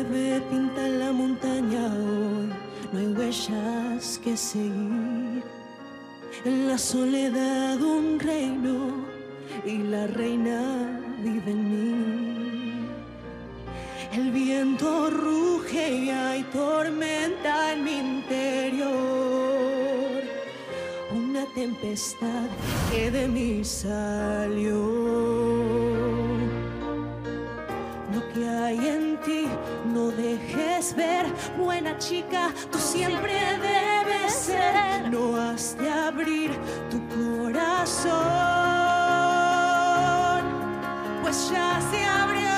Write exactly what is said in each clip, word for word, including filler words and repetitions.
nieve pinta la montaña hoy, no hay huellas que seguir. En la soledad un reino y la reina vive en mí. El viento ruge y hay tormenta en mi interior. Una tempestad que de mí salió. Lo que hay en ti no dejes ver, buena chica, tú siempre debes ser. No has de abrir tu corazón, pues ya se abrió.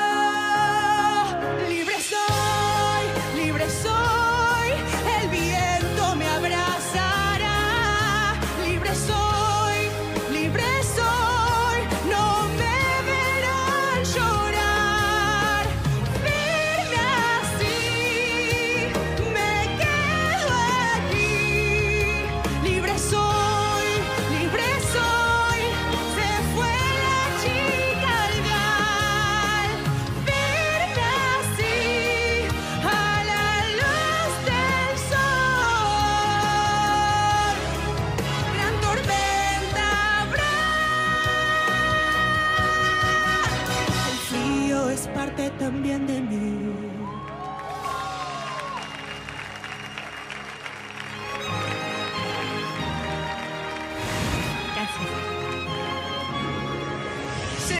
Libre soy, libre soy, el viento me abrazará. Libre soy, libre soy, no me verán llorar. Firme así, me quedo aquí. Libre soy, libre soy, se fue la chica al gal. Firme así, a la luz del sol. Gran tormenta habrá. El frío es parte también de mí.